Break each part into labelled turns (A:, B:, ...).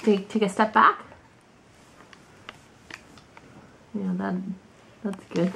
A: take a step back. Yeah, that's good.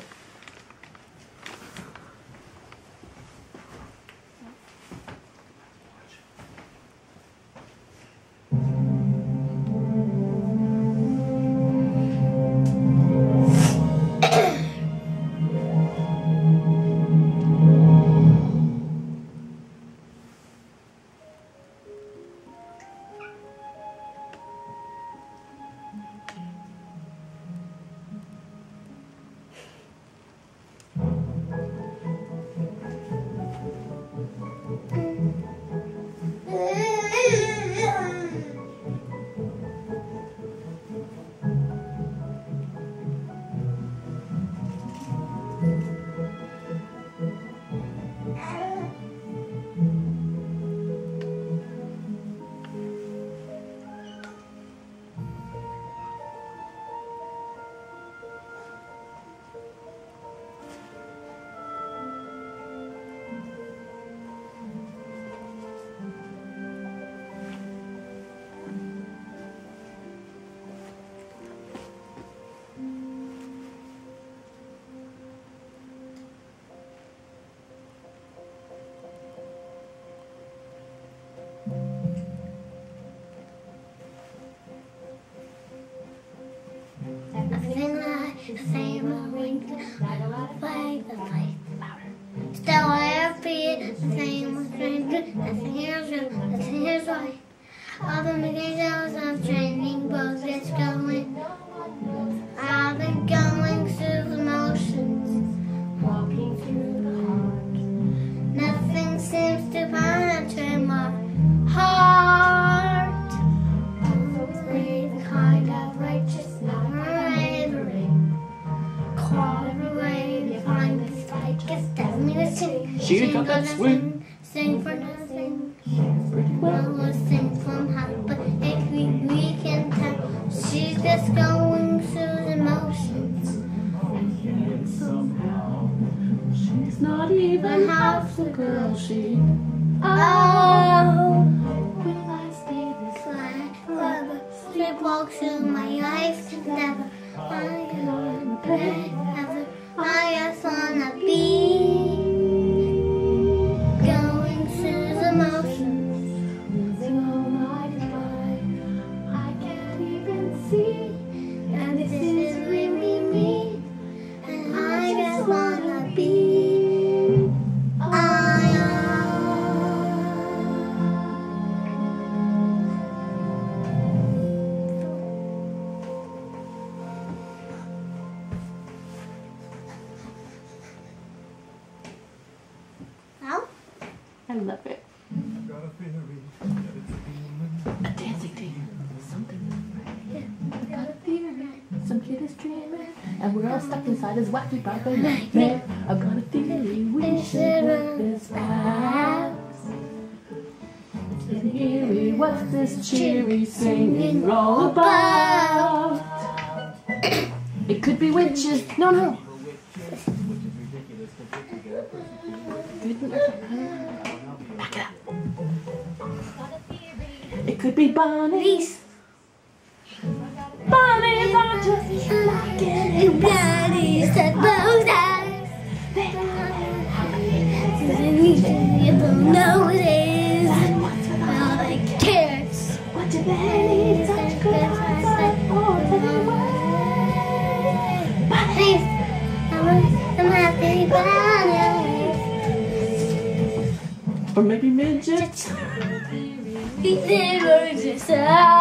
B: Still I feel the same with strangers. Here's why. All the mechanics of training both gets going. I've been going through the motions, walking through the heart. Nothing seems to penetrate my heart. Only the kind of righteous bravery. Crawl every way you find this fight. Guess doesn't mean to sing.
A: She got that swing.
B: Sing for nothing. Pretty well. We'll sing from heart, but if we can tell, she's just going through the motions.
A: And somehow she's not even half the girl she.
B: Oh, will I stay this way forever? Sleepwalk through my life never. I am ever. I just wanna be going through the motions, losing all my pride. I can't even see that this is really me, and I just wanna be. I am.
A: I love it. A dancing team. Something right. I got a theory. Some kid is dreaming, and we're all stuck inside his wacky Bible nightmare. I've got a theory. We should work this fast. Theory, what's this cheery singing all about? It could be witches. No. Back it up. It could be bunnies. Bunnies are just like it.
B: Bunnies that both eyes. You don't know what it is. All the cares.
A: What do they need? Such good eyesight all the way.
B: Bunnies. I'm happy bunnies.
A: Or maybe midgets.
B: They were just out.